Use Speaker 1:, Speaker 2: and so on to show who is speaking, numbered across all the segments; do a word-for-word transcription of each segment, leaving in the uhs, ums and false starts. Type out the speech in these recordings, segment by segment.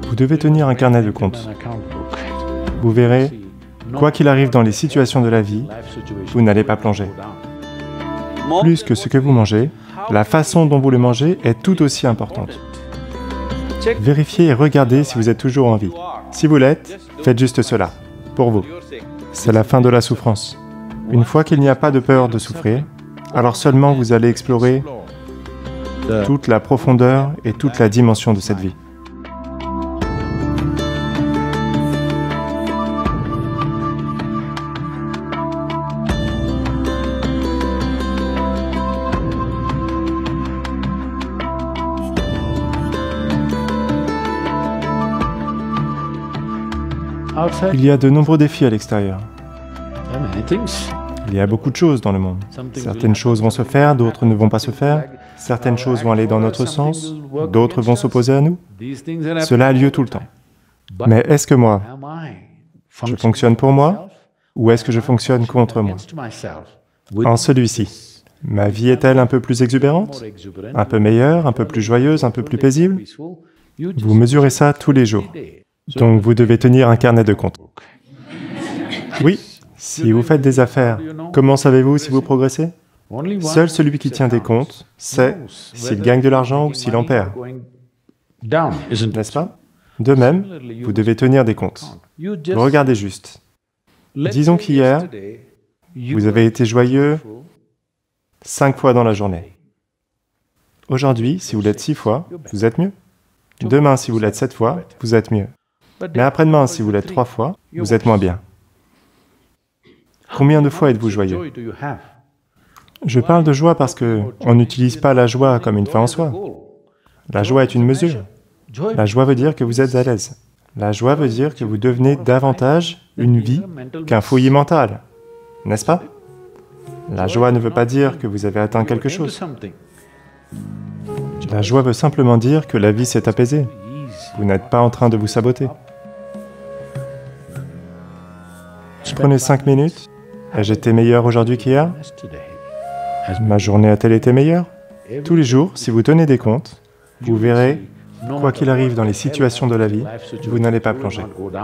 Speaker 1: Vous devez tenir un carnet de compte. Vous verrez, quoi qu'il arrive dans les situations de la vie, vous n'allez pas plonger. Plus que ce que vous mangez, la façon dont vous le mangez est tout aussi importante. Vérifiez et regardez si vous êtes toujours en vie. Si vous l'êtes, faites juste cela, pour vous. C'est la fin de la souffrance. Une fois qu'il n'y a pas de peur de souffrir, alors seulement vous allez explorer toute la profondeur et toute la dimension de cette vie. Il y a de nombreux défis à l'extérieur. Il y a beaucoup de choses dans le monde. Certaines choses vont se faire, d'autres ne vont pas se faire. Certaines choses vont aller dans notre sens, d'autres vont s'opposer à nous. Cela a lieu tout le temps. Mais est-ce que moi, je fonctionne pour moi, ou est-ce que je fonctionne contre moi? En celui-ci, ma vie est-elle un peu plus exubérante, un peu meilleure, un peu plus joyeuse, un peu plus paisible? Vous mesurez ça tous les jours. Donc vous devez tenir un carnet de compte. Oui, si vous faites des affaires, comment savez-vous si vous progressez? Seul celui qui tient des comptes sait s'il gagne de l'argent ou s'il en perd. N'est-ce pas? De même, vous devez tenir des comptes. Regardez juste. Disons qu'hier, vous avez été joyeux cinq fois dans la journée. Aujourd'hui, si vous l'êtes six fois, vous êtes mieux. Demain, si vous l'êtes sept fois, vous êtes mieux. Mais après-demain, si vous l'êtes trois fois, vous êtes moins bien. Combien de fois êtes-vous joyeux? Je parle de joie parce qu'on n'utilise pas la joie comme une fin en soi. La joie est une mesure. La joie veut dire que vous êtes à l'aise. La joie veut dire que vous devenez davantage une vie qu'un fouillis mental, n'est-ce pas? La joie ne veut pas dire que vous avez atteint quelque chose. La joie veut simplement dire que la vie s'est apaisée. Vous n'êtes pas en train de vous saboter. Prenez cinq minutes. Ai-je été meilleur aujourd'hui qu'hier? Ma journée a-t-elle été meilleure? Tous les jours, si vous tenez des comptes, vous verrez, quoi qu'il arrive dans les situations de la vie, vous n'allez pas plonger.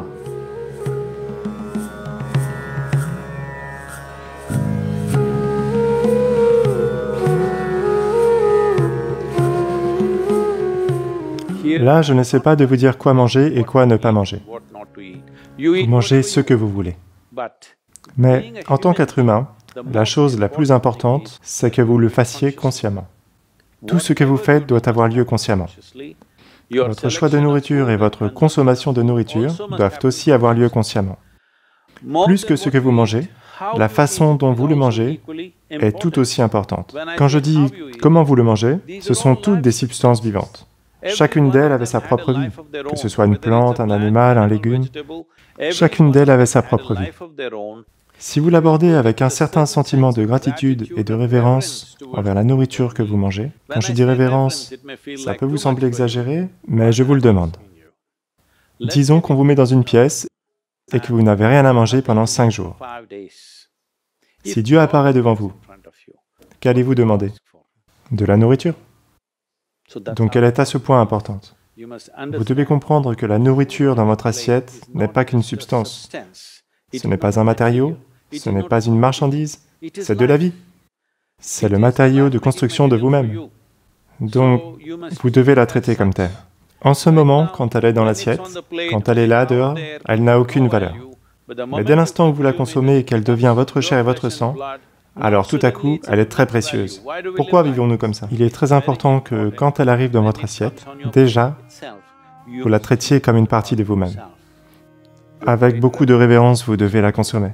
Speaker 1: Là, je ne sais pas de vous dire quoi manger et quoi ne pas manger. Vous mangez ce que vous voulez. Mais en tant qu'être humain, la chose la plus importante, c'est que vous le fassiez consciemment. Tout ce que vous faites doit avoir lieu consciemment. Votre choix de nourriture et votre consommation de nourriture doivent aussi avoir lieu consciemment. Plus que ce que vous mangez, la façon dont vous le mangez est tout aussi importante. Quand je dis « comment vous le mangez », ce sont toutes des substances vivantes. Chacune d'elles avait sa propre vie, que ce soit une plante, un animal, un légume, chacune d'elles avait sa propre vie. Si vous l'abordez avec un certain sentiment de gratitude et de révérence envers la nourriture que vous mangez, quand je dis révérence, ça peut vous sembler exagéré, mais je vous le demande. Disons qu'on vous met dans une pièce et que vous n'avez rien à manger pendant cinq jours. Si Dieu apparaît devant vous, qu'allez-vous demander? De la nourriture. Donc elle est à ce point importante. Vous devez comprendre que la nourriture dans votre assiette n'est pas qu'une substance. Ce n'est pas un matériau, ce n'est pas une marchandise, c'est de la vie. C'est le matériau de construction de vous-même. Donc, vous devez la traiter comme telle. En ce moment, quand elle est dans l'assiette, quand elle est là, dehors, elle n'a aucune valeur. Mais dès l'instant où vous la consommez et qu'elle devient votre chair et votre sang, alors tout à coup, elle est très précieuse. Pourquoi vivons-nous comme ça? Il est très important que, quand elle arrive dans votre assiette, déjà, vous la traitiez comme une partie de vous-même. Avec beaucoup de révérence, vous devez la consommer.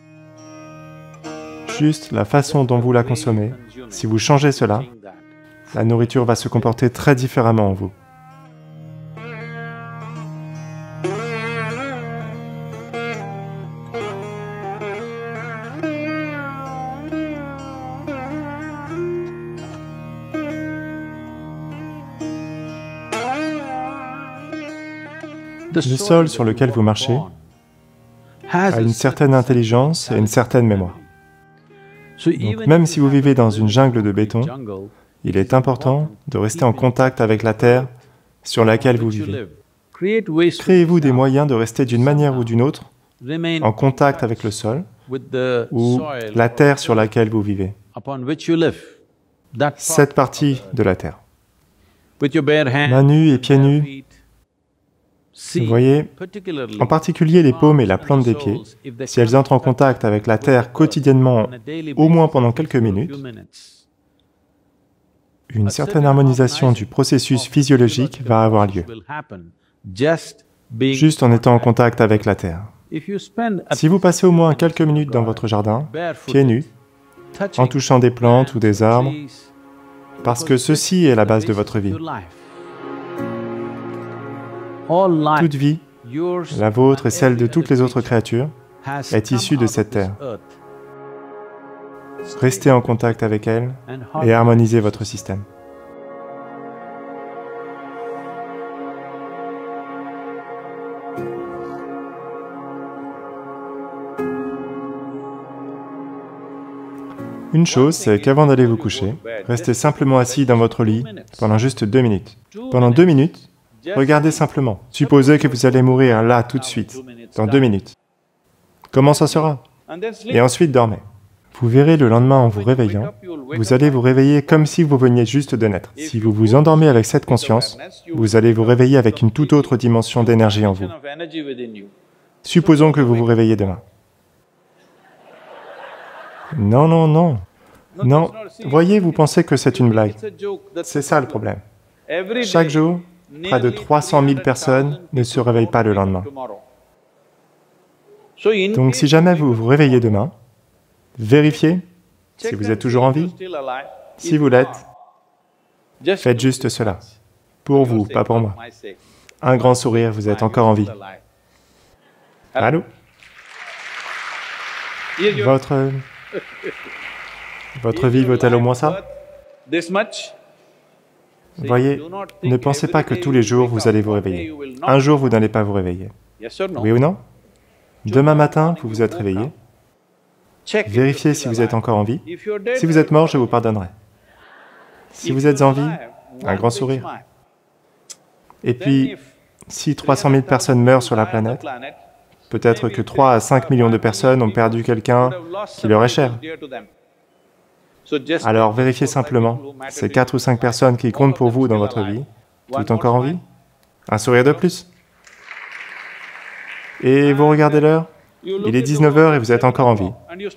Speaker 1: Juste la façon dont vous la consommez, si vous changez cela, la nourriture va se comporter très différemment en vous. Le sol sur lequel vous marchez a une certaine intelligence et une certaine mémoire. Donc, même si vous vivez dans une jungle de béton, il est important de rester en contact avec la terre sur laquelle vous vivez. Créez-vous des moyens de rester d'une manière ou d'une autre en contact avec le sol ou la terre sur laquelle vous vivez. Cette partie de la terre. Mains nues et pieds nus. Vous voyez, en particulier les paumes et la plante des pieds, si elles entrent en contact avec la terre quotidiennement, au moins pendant quelques minutes, une certaine harmonisation du processus physiologique va avoir lieu, juste en étant en contact avec la terre. Si vous passez au moins quelques minutes dans votre jardin, pieds nus, en touchant des plantes ou des arbres, parce que ceci est la base de votre vie. Toute vie, la vôtre et celle de toutes les autres créatures, est issue de cette terre. Restez en contact avec elle et harmonisez votre système. Une chose, c'est qu'avant d'aller vous coucher, restez simplement assis dans votre lit pendant juste deux minutes. Pendant deux minutes, regardez simplement. Supposez que vous allez mourir là tout de suite, dans deux minutes. Comment ça sera? Et ensuite dormez. Vous verrez le lendemain en vous réveillant, vous allez vous réveiller comme si vous veniez juste de naître. Si vous vous endormez avec cette conscience, vous allez vous réveiller avec une toute autre dimension d'énergie en vous. Supposons que vous vous réveillez demain. Non, non, non. Non, voyez, vous pensez que c'est une blague. C'est ça le problème. Chaque jour, près de trois cent mille personnes ne se réveillent pas le lendemain. Donc si jamais vous vous réveillez demain, vérifiez si vous êtes toujours en vie. Si vous l'êtes, faites juste cela. Pour vous, pas pour moi. Un grand sourire, vous êtes encore en vie. Allô? Votre... Votre vie vaut-elle au moins ça? Voyez, ne pensez pas que tous les jours vous allez vous réveiller. Un jour, vous n'allez pas vous réveiller. Oui ou non? Demain matin, vous vous êtes réveillé. Vérifiez si vous êtes encore en vie. Si vous êtes mort, je vous pardonnerai. Si vous êtes en vie, un grand sourire. Et puis, si trois cent mille personnes meurent sur la planète, peut-être que trois à cinq millions de personnes ont perdu quelqu'un qui leur est cher. Alors vérifiez simplement ces quatre ou cinq personnes qui comptent pour vous dans votre vie, tout encore en vie. Un sourire de plus. Et vous regardez l'heure, il est dix-neuf heures et vous êtes encore en vie.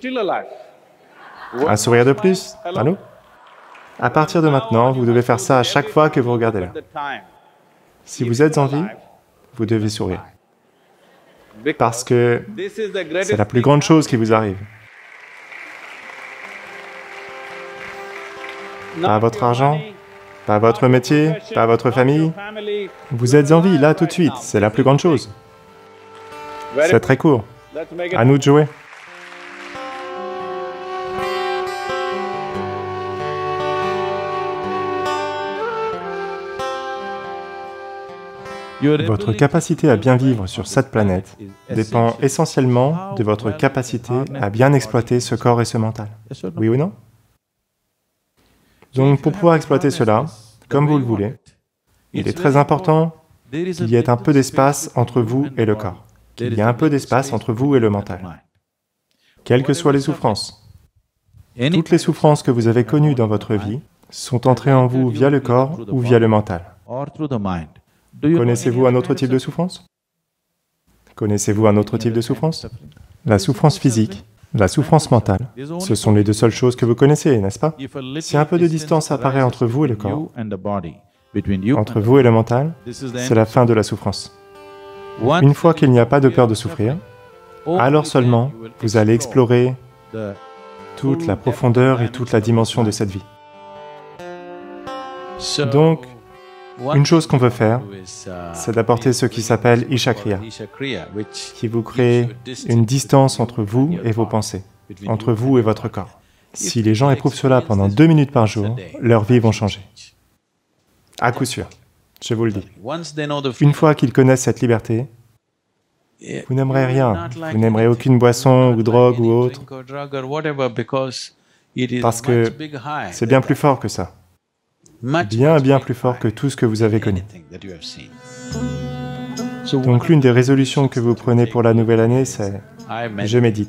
Speaker 1: Un sourire de plus, allô? À partir de maintenant, vous devez faire ça à chaque fois que vous regardez l'heure. Si vous êtes en vie, vous devez sourire. Parce que c'est la plus grande chose qui vous arrive. Pas votre argent, pas votre métier, pas votre famille. Vous êtes en vie, là, tout de suite, c'est la plus grande chose. C'est très court. À nous de jouer. Votre capacité à bien vivre sur cette planète dépend essentiellement de votre capacité à bien exploiter ce corps et ce mental. Oui ou non? Donc pour pouvoir exploiter cela, comme vous le voulez, il est très important qu'il y ait un peu d'espace entre vous et le corps, qu'il y ait un peu d'espace entre vous et le mental. Quelles que soient les souffrances, toutes les souffrances que vous avez connues dans votre vie sont entrées en vous via le corps ou via le mental. Connaissez-vous un autre type de souffrance? Connaissez-vous un autre type de souffrance? La souffrance physique, la souffrance mentale, ce sont les deux seules choses que vous connaissez, n'est-ce pas? Si un peu de distance apparaît entre vous et le corps, entre vous et le mental, c'est la fin de la souffrance. Une fois qu'il n'y a pas de peur de souffrir, alors seulement vous allez explorer toute la profondeur et toute la dimension de cette vie. Donc, une chose qu'on veut faire, c'est d'apporter ce qui s'appelle Isha Kriya, qui vous crée une distance entre vous et vos pensées, entre vous et votre corps. Si les gens éprouvent cela pendant deux minutes par jour, leur vie va changer. À coup sûr, je vous le dis. Une fois qu'ils connaissent cette liberté, vous n'aimerez rien, vous n'aimerez aucune boisson ou drogue ou autre, parce que c'est bien plus fort que ça. Bien, bien plus fort que tout ce que vous avez connu. Donc l'une des résolutions que vous prenez pour la nouvelle année, c'est « je médite ».